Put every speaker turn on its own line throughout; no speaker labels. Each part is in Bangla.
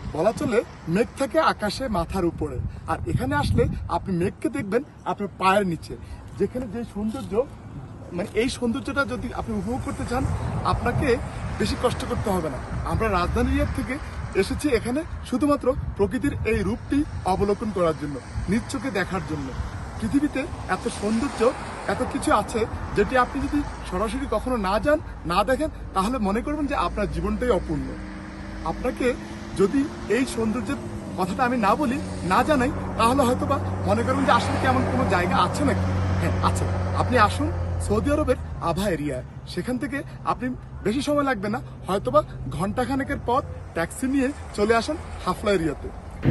বলা চলে মেঘ থাকে আকাশে মাথার উপরে, আর এখানে আসলে আপনি মেঘকে দেখবেন আপনার পায়ের নিচে। যেখানে যে সৌন্দর্য, মানে এই সৌন্দর্যটা যদি আপনি উপভোগ করতে চান, আপনাকে বেশি কষ্ট করতে হবে না। আমরা রাজধানী রিয়াদ থেকে এসেছি এখানে শুধুমাত্র প্রকৃতির এই রূপটি অবলোকন করার জন্য, নিজ চোখে দেখার জন্য। পৃথিবীতে এত সৌন্দর্য, এত কিছু আছে যেটি আপনি যদি সরাসরি কখনো না যান, না দেখেন, তাহলে মনে করবেন যে আপনার জীবনটাই অপূর্ণ। আপনাকে যদি এই সৌন্দর্যের কথাটা আমি না বলি, না জানাই, তাহলে হয়তোবা মনে করবেন যে আসলে কি এমন কোনো জায়গা আছে নাকি। হ্যাঁ আছে, আপনি আসুন সৌদি আরবের আভা এরিয়ায়। সেখান থেকে আপনি বেশি সময় লাগবে না, হয়তোবা ঘন্টাখানেকের পথ ট্যাক্সি নিয়ে চলে আসুন হাফলা এরিয়াতে।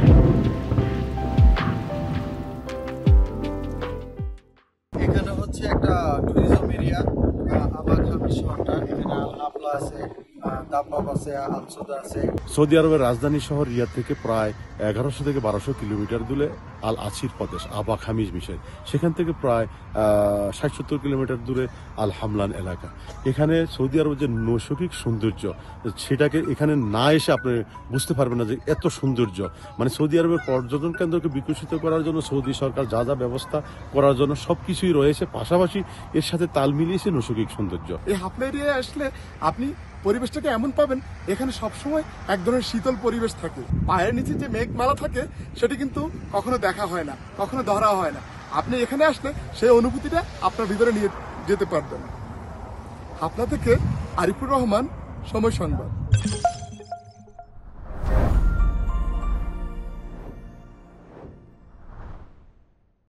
এখানে হচ্ছে একটা ট্যুরিজম এরিয়া, আবার খাবি শহরটা। এখানে আল-হাফলা আছে, দাব্বাব আছে, আল-সুদা আছে।
সৌদি আরবের রাজধানী শহর রিয়াদ থেকে প্রায় 1100 থেকে 1200 কিলোমিটার দূরে আল আছির প্রদেশ, আবা খামিজ মিশর। সেখান থেকে প্রায় 60-70 কিলোমিটার দূরে আল হামলান এলাকা। এখানে সৌদি আরবের যে নৈসর্গিক সৌন্দর্য, সেটাকে এখানে না এসে আপনি বুঝতে পারবেন না যে এত সৌন্দর্য। মানে সৌদি আরবের পর্যটন কেন্দ্রকে বিকশিত করার জন্য সৌদি সরকার যা যা ব্যবস্থা করার জন্য সবকিছুই রয়েছে, পাশাপাশি এর সাথে তাল মিলিয়েছে নৈসর্গিক সৌন্দর্য।
এই হাফলা এরিয়ায় আসলে আপনি পরিবেশটাকে এমন পাবেন, এখানে সবসময় এক ধরনের শীতল পরিবেশ থাকে। পায়ের নিচে যে মেঘমালা থাকে সেটি কিন্তু কখনো দেখা হয় না, কখনো ধরা হয় না। আপনি এখানে আসলে সেই অনুভূতিটা আপনার ভিতরে নিয়ে যেতে পারবেন। হাফলা থেকে আরিফুর রহমান, সময় সংবাদ।